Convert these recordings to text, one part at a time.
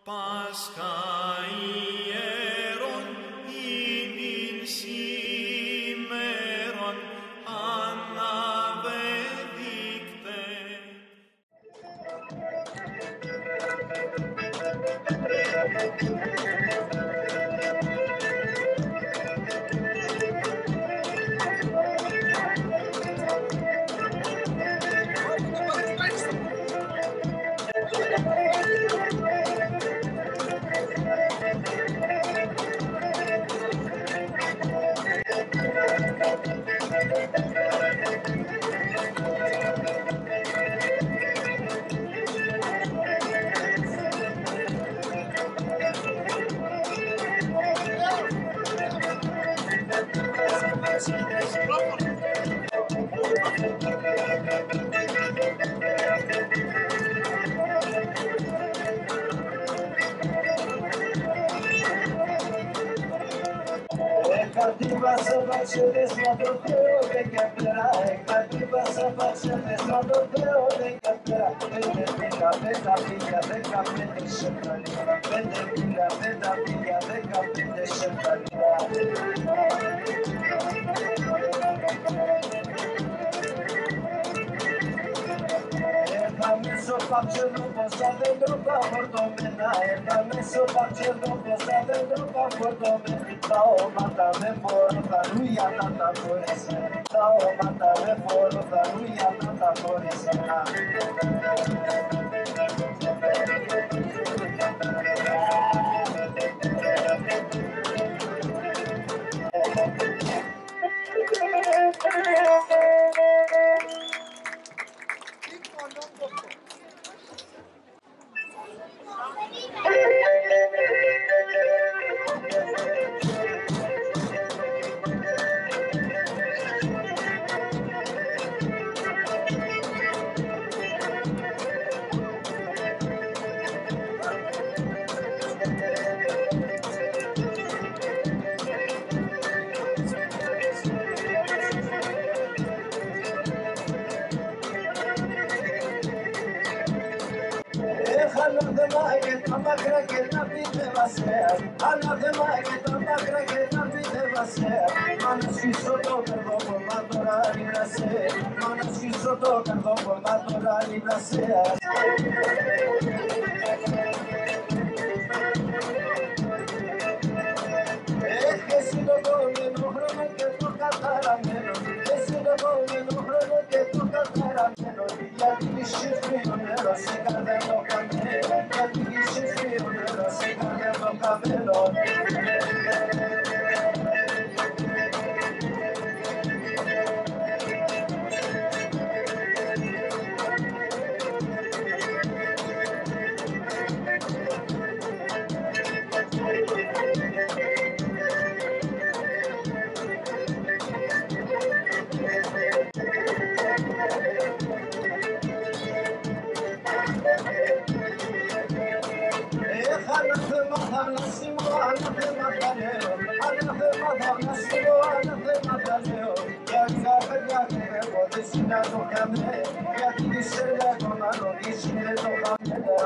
Πάσχα ιερών ημίν σήμερον αναβεδείκτε. Κατήβασα βαξιώδες μα το Θεό δεν καπέρα. Κατήβασα βαξιώδες μα το Θεό δεν καπέρα. 5 πήγα, 10 πήγα, 15 σεφταλίδα. 5 πήγα, 10 πήγα, 15 σεφταλίδα. Messo facendo posta dentro pa portomena. Messo facendo posta dentro pa portomena. Tao mata me porta luia tanta foresa. Tao mata me porta luia tanta foresa. Ανάθεμα και τα μακρά και τα πιτεβασέα. Ανάθεμα και τα μακρά και τα πιτεβασέα. Μα να σκίσω το καρδόκομα τώρα λιβρασέα. Μα να σκίσω το καρδόκομα τώρα λιβρασέα. Εσύ το επόμενο χρόνο και το καταραμένο. Εσύ το επόμενο χρόνο και το καταραμένο. Γιατί είσαι φρύο νερό σε καρδένο καμμένο. Γιατί είσαι φρύο νερό σε καρδένο καμμένο. Ανάθεμα θανάσιμο, ανάθεμα τα λέω. Ανάθεμα θανάσιμο, ανάθεμα τα λέω. Γιατί τα παιδιά του έχω δει να το κάμε. Γιατί είσαι λέγω να ρωτήσει δεν το κάμε.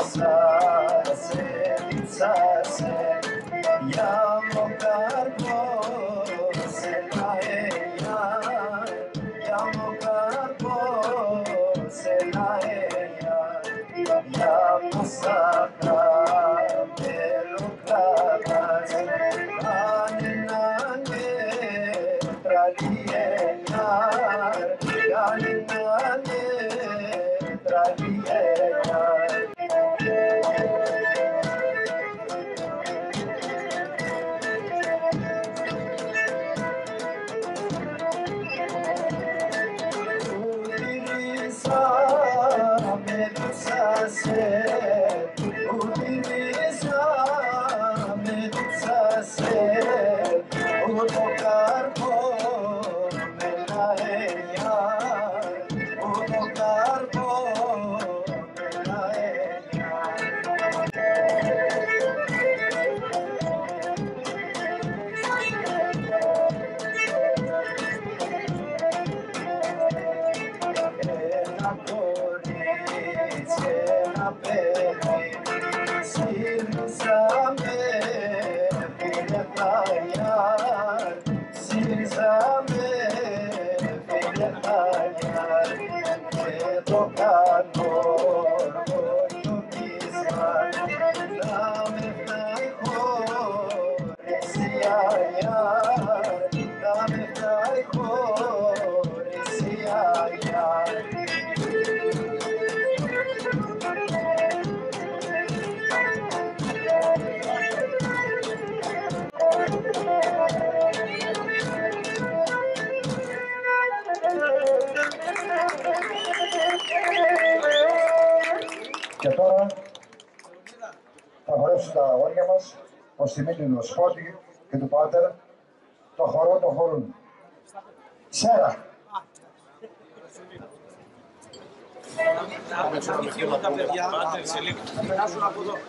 Και τώρα θα χορέψουν τα αγόρια μας, ως τιμή του Ινωσφώτη και του Πάτερ, το χορό των χορούν. Σέρα! Τα παιδιά, θα περάσουν από εδώ.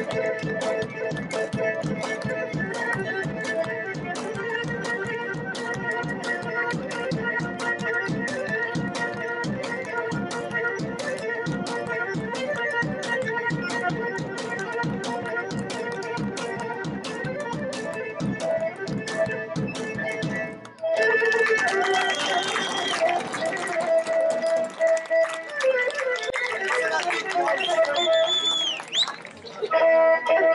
Thank you.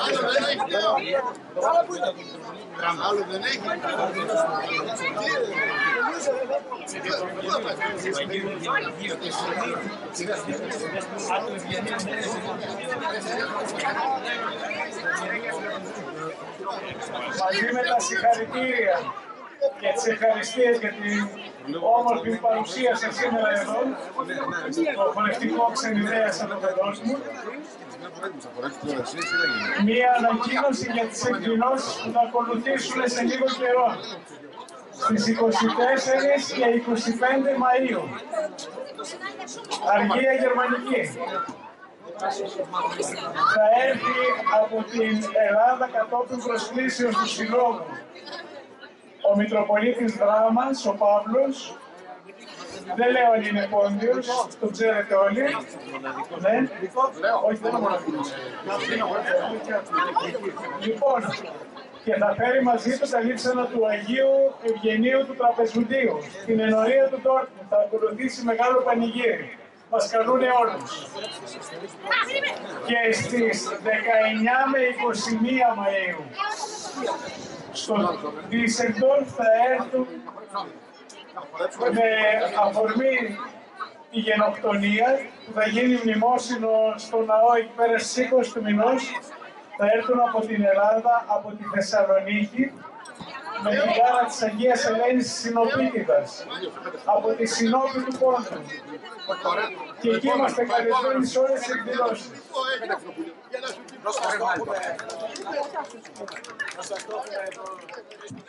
Άλλο δεν έχει. Μαζί με τα συγχαρητήρια και τις ευχαριστίες για την όμορφη παρουσία σας σήμερα εδώ, το χορευτικό Ξενιδέας Ανοπεδός μου, μία ανακοίνωση για τις εκδηλώσεις που θα ακολουθήσουν σε λίγο καιρό, στις 24 και 25 Μαΐου, Αργία Γερμανική. Θα έρθει από την Ελλάδα κατόπιν προσκλήσεως του Συλλόγου ο Μητροπολίτης Δράμας, ο Παύλος. Δεν λέω αν είναι Πόντιος, το ξέρετε όλοι. Ναι, όχι, δεν είναι μοναδικός. Λοιπόν, και θα φέρει μαζί του τα λείψανα του Αγίου Ευγενίου του Τραπεζουντίου. Στην ενορία του Ντόρτμουντ θα ακολουθήσει μεγάλο πανηγύρι. Μας καλούνε όλους. Και στις 19 με 21 Μαΐου στο Ντίσσελντορφ θα έρθουν με αφορμή τη γενοκτονία που θα γίνει μνημόσυνο στο ναό εκεί πέρα στις 20 του μηνός. Θα έρθουν από την Ελλάδα, από τη Θεσσαλονίκη, με την γάρα της Αγίας Ελένης της Συνοπίτιδας, από τη Συνόπη του Πόντου. Και εκεί είμαστε καλεσμένοι σε όλες τις εκδηλώσεις.